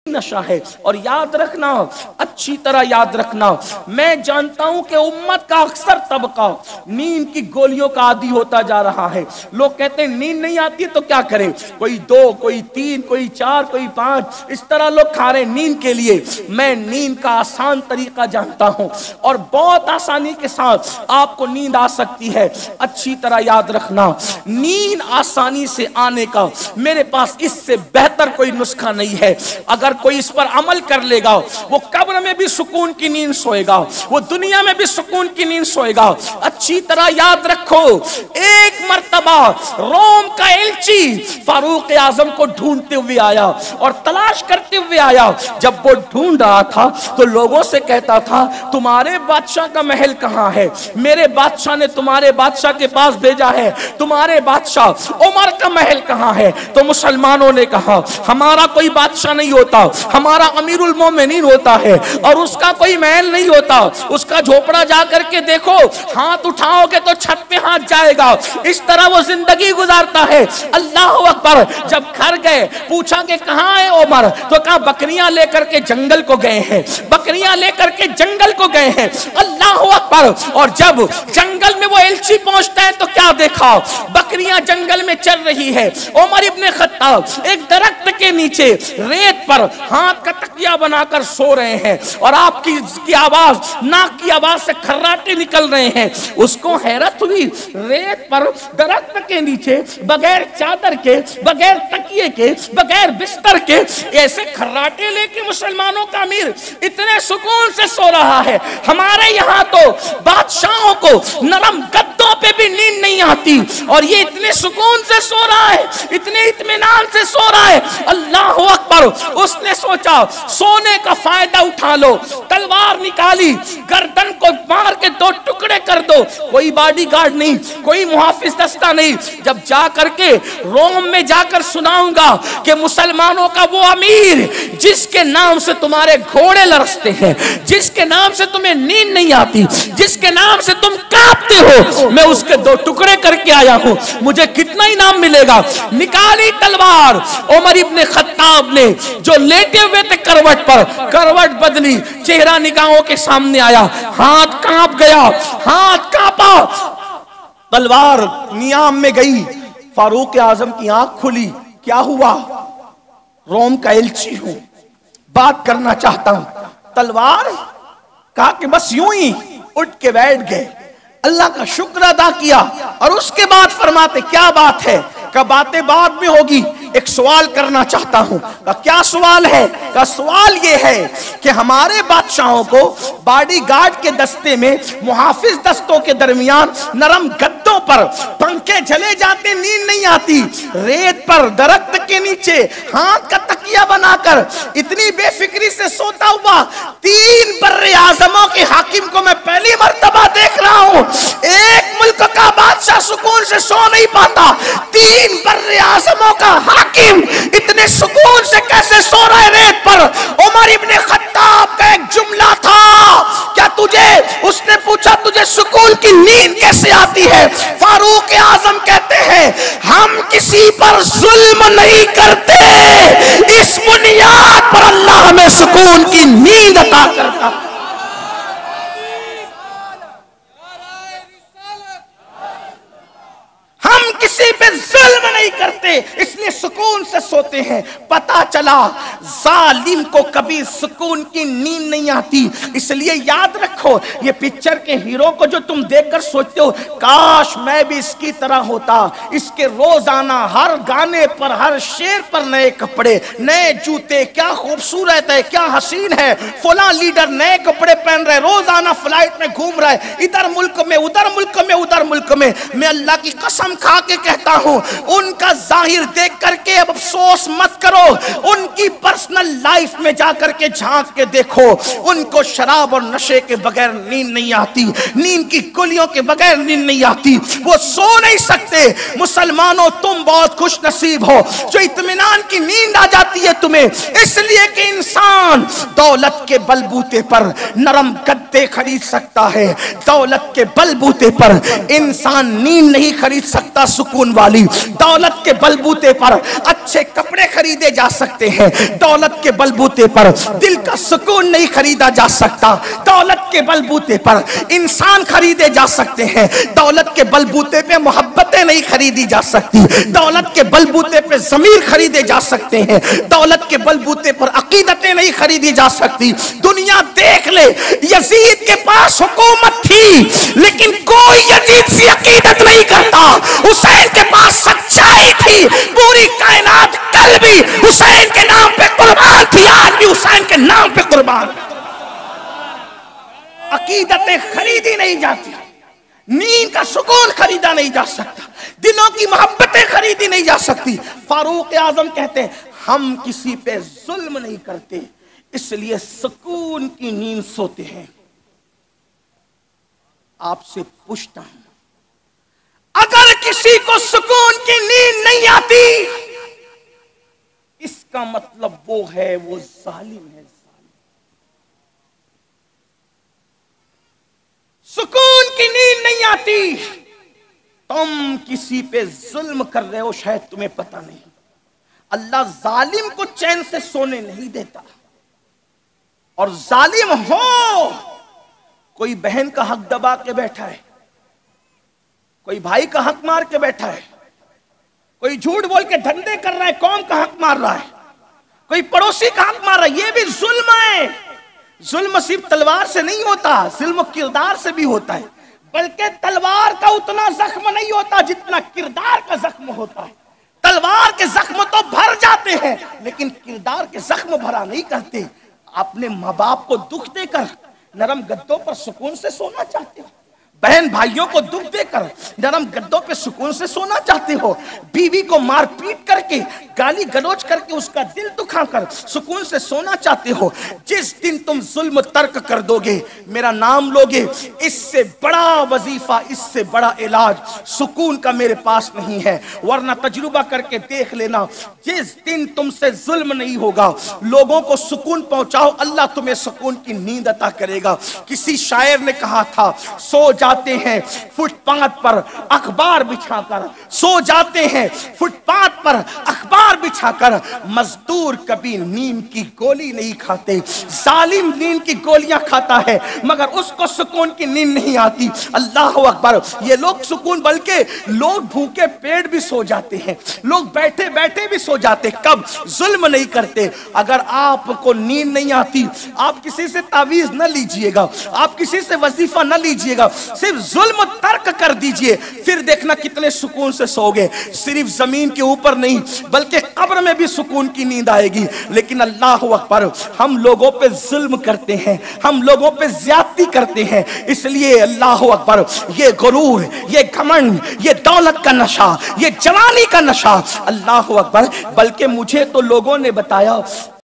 नशा है। और याद रखना, अच्छी तरह याद रखना, मैं जानता हूं कि उम्मत का अक्सर तबका नींद की गोलियों का आदी होता जा रहा है। लोग कहते हैं नींद नहीं आती तो क्या करें, कोई 2, कोई 3, कोई 4, कोई 5, इस तरह लोग खा रहे नींद के लिए। मैं नींद का आसान तरीका जानता हूं और बहुत आसानी के साथ आपको नींद आ सकती है। अच्छी तरह याद रखना, नींद आसानी से आने का मेरे पास इससे बेहतर कोई नुस्खा नहीं है। अगर कोई इस पर अमल कर लेगा, वो कब्र में भी सुकून की नींद सोएगा, वो दुनिया में भी सुकून की नींद सोएगा। अच्छी तरह याद रखो, एक मर्तबा रोम का एलची फारूक आजम को ढूंढते हुए आया और तलाश करते हुए आया। जब वो ढूंढ रहा था तो लोगों से कहता था, तुम्हारे बादशाह का महल कहां है, मेरे बादशाह ने तुम्हारे बादशाह के पास भेजा है, तुम्हारे बादशाह उमर का महल कहां है। तो मुसलमानों ने कहा, हमारा कोई बादशाह नहीं होता, हमारा अमीरुल मोमिनीन होता है और उसका कोई महल नहीं होता। उसका झोपड़ा जा करके देखो, हाथ उठाओगे तो छत पे हाथ जाएगा। इस तरह वो जिंदगी गुजारता है। अल्लाह अकबर। जब घर गए, पूछा कि कहां है उमर, तो कहा बकरियां लेकर के जंगल को गए हैं, बकरियां लेकर के जंगल को गए हैं। अल्लाह अकबर। और जब जंगल में वो एलची पहुंचता है तो क्या देखा, बकरियां जंगल में चल रही है। उमर इब्ने खत्ताब एक दरख्त के नीचे रेत पर हाथ का तकिया बनाकर सो रहे हैं और आपकी आवाज, नाक की आवाज से खर्राटे निकल रहे हैं। उसको हैरत हुई, रेत पर दरख्त के नीचे बगैर चादर के, बगैर तकिए के, बगैर बिस्तर के ऐसे खर्राटे लेके मुसलमानों का अमीर इतने सुकून से सो रहा है। हमारे यहाँ तो बादशाहों को नरम गद्दों पे भी नींद नहीं आती और ये इतने सुकून से सो रहा है, इतने इत्मीनान से सो रहा है। अल्लाह अकबर। उसने सोचा सोने का फायदा उठा लो, तलवार निकाली, गर्दन को मार के 2 टुकड़े कर दो। कोई बॉडीगार्ड नहीं, कोई मुहाफिज दस्ता नहीं। जब जा करके रोम में जाकर सुनाऊंगा कि मुसलमानों का वो अमीर जिसके नाम से तुम्हारे घोड़े लरसते हैं, जिसके नाम से तुम्हें नींद नहीं आती, जिसके नाम से तुम कांपते हो, मैं उसके 2 टुकड़े करके आया हूं, मुझे कितना इनाम मिलेगा। निकाली तलवार। उमर इब्ने खत्ताब ने जो लेटे हुए थे करवट पर, करवट बदली, चेहरा निगाहों के सामने आया, हाथ कांप गया, हाथ कांपा, तलवार नियाम में गई। फारूक आजम की आंख खुली। क्या हुआ? रोम का एलची हूं, बात करना चाहता हूं। तलवार कहा कि बस यूं ही उठ के बैठ गए, अल्लाह का शुक्र अदा किया और उसके बाद फरमाते क्या बात है? का बातें बाद में होगी, एक सवाल करना चाहता हूं। का क्या सवाल है? का सवाल ये है कि हमारे बादशाहों को बॉडीगार्ड के दस्ते में, मुहाफिज दस्तों के दरमियान नरम गद्दों पर पंखे झले जाते, नींद नहीं आती, रेत पर दरख्त के नीचे हाथ का तकिया बनाकर इतनी बेफिक्री से सोता हुआ 3 बर्रे आजमों के हाकिम को मैं पहली मर्तबा देख रहा हूं। एक मुल्क का बादशाह सुकून से सो नहीं पाता, 3 बर्रे आजमों का हाकिम इतने सुकून से कैसे सो रहे रेत पर? उमर इब्ने खत्ताब का एक जुमला था, क्या तुझे, उसने पूछा तुझे सुकून की नींद कैसे आती है? फारूक आजम कहते हैं हम किसी पर जुल्म नहीं करते, इस बुनियाद पर अल्लाह हमें सुकून की नींद अता करता। हम किसी पे जुल्म नहीं करते, इसलिए सुकून से सोते हैं। पता चला जालिम को कभी सुकून की नींद नहीं आती। इसलिए याद रखो, ये पिक्चर के हीरो को जो तुम देखकर सोचते हो काश मैं भी इसकी तरह होता, इसके रोजाना हर गाने पर, हर शेर पर नए कपड़े, नए जूते, क्या खूबसूरत है, क्या हसीन है, फला लीडर नए कपड़े पहन रहे, रोजाना फ्लाइट में घूम रहा है, इधर मुल्क में, उधर मुल्क में, उधर मुल्क में। मैं अल्लाह की कसम खा के कहता हूं, उनका जाहिर देख करके अब अफसोस मत करो, उनकी पर्सनल लाइफ में जाकर के झांक के देखो, उनको शराब और नशे के बगैर नींद नहीं आती, नींद की गोलियों के बगैर नींद नहीं आती, वो सो नहीं सकते। मुसलमानों तुम बहुत खुश नसीब हो जो इत्मीनान की नींद आ जाती है तुम्हें, इसलिए कि इंसान दौलत के बलबूते पर नरम गद्दे खरीद सकता है, दौलत के बलबूते पर इंसान नींद नहीं खरीद सकता सुकून वाली, दौलत के बल बलबूते पर अच्छे कपड़े खरीदे जा सकते हैं, दौलत के बलबूते पर दिल का सुकून नहीं खरीदा जा सकता। दौलत के बलबूते पर इंसान खरीदे जा सकते हैं, दौलत के बलबूते पे मोहब्बतें नहीं खरीदी जा सकती। दौलत के बलबूते पे ज़मीर खरीदे जा सकते हैं, दौलत के बलबूते पर अकीदतें नहीं खरीदी जा सकती। दुनिया देख ले, यजीद के पास हुकूमत थी लेकिन कोई यजीद से अकीदत नहीं करता। हुसैन के पास सच्चाई थी, पूरी कायनात कल भी हुसैन के नाम पे कुर्बान थी, आज भी हुसैन के नाम पे कुर्बान। अकीदतें खरीदी नहीं जाती, नींद का सुकून खरीदा नहीं जा सकता, दिलों की मोहब्बतें खरीदी नहीं जा सकती। फारूक आजम कहते हैं हम किसी पे जुल्म नहीं करते, इसलिए सुकून की नींद सोते हैं। आपसे पूछता हूं, अगर किसी को सुकून की नींद नहीं आती, इसका मतलब वो है, वो जालिम है। सुकून की नींद नहीं आती, तुम किसी पे जुल्म कर रहे हो, शायद तुम्हें पता नहीं। अल्लाह जालिम को चैन से सोने नहीं देता। और जालिम हो, कोई बहन का हक दबा के बैठा है, कोई भाई का हक मार के बैठा है, कोई झूठ बोल के धंधे कर रहा है, कौम का हक मार रहा है, कोई पड़ोसी का हक मार रहा है, ये भी जुल्म है। जुल्म सिर्फ तलवार से नहीं होता, जुल्म किरदार से भी होता है। बल्कि तलवार का उतना जख्म नहीं होता जितना किरदार का जख्म होता है। तलवार के जख्म तो भर जाते हैं, लेकिन किरदार के जख्म भरा नहीं करते। अपने माँ बाप को दुख देकर नरम गद्दों पर सुकून से सोना चाहते हो, बहन भाइयों को दुख देकर नरम गद्दों पे सुकून से सोना चाहते हो, बीवी को मारपीट करके गाली गलौज करके उसका दिल दुखाकर सुकून से सोना चाहते हो। जिस दिन तुम जुल्म तर्क कर दोगे, मेरा नाम लोगे, इससे बड़ा वजीफा, इससे बड़ा इलाज सुकून का मेरे पास नहीं है। वरना तजुर्बा करके देख लेना, जिस दिन तुमसे जुल्म नहीं होगा, लोगों को सुकून पहुंचाओ, अल्लाह तुम्हें सुकून की नींद अता करेगा। किसी शायर ने कहा था, सो जाते हैं फुटपाथ पर अखबार बिछाकर, सो जाते हैं फुटपाथ पर अखबार बिछाकर, मजदूर कभी नींद की गोली नहीं खाते। जालिम नींद की गोलियां खाता है मगर उसको सुकून की नींद नहीं आती। अल्लाह अकबर। ये लोग सुकून, बल्कि लोग भूखे पेट भी सो जाते हैं, लोग बैठे बैठे भी सो जाते, कब? जुल्म नहीं करते। अगर आपको नींद नहीं आती, आप किसी से तावीज न लीजिएगा, आप किसी से वजीफा न लीजिएगा, सिर्फ जुल्म तर्क कर दीजिए, फिर देखना कितने सुकून से सोओगे। सिर्फ जमीन के ऊपर नहीं बल्कि कब्र में भी सुकून की नींद आएगी। लेकिन अल्लाह अकबर, हम लोगों पे जुल्म करते हैं, हम लोगों पे ज्यादती करते हैं, इसलिए अल्लाह अकबर, ये गुरूर, ये घमंड, ये दौलत का नशा, ये जवानी का नशा, अल्लाह अकबर। बल्कि मुझे तो लोगों ने बताया